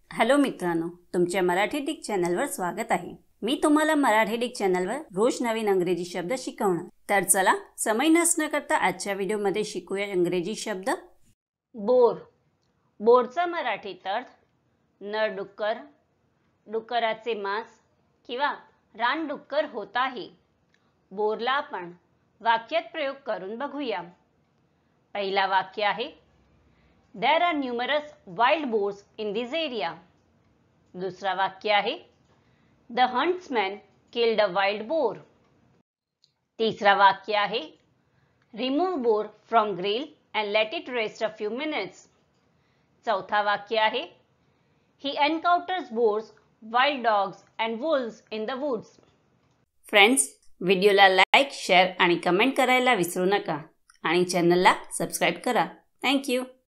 Hello मित्रांनो, तुमच्या मराठीडिक्ट चॅनलवर स्वागत आहे। मी तुम्हाला मराठीडिक्ट चॅनलवर रोज नवीन इंग्रजी शब्द शिकवणार। तर चला समय नसण्या करता आजच्या व्हिडिओमध्ये शिकूया इंग्रजी शब्द। बोर। बोरचा मराठीत अर्थ नरडुक्कर, डुक्कराचे मांस किंवा रानडुक्कर होत आहे। बोरला आपण वाक्यात प्रयोग करून बघूया। पहिला वाक्य आहे There are numerous wild boars in this area. दूसरा वाक्य आहे The huntsman killed a wild boar. तीसरा वाक्य आहे Remove boar from grill and let it rest a few minutes. चौथा वाक्य आहे He encounters boars, wild dogs and wolves in the woods. Friends, व्हिडिओला लाईक, शेअर आणि कमेंट करायला विसरू नका आणि चॅनलला सबस्क्राइब करा। Thank you.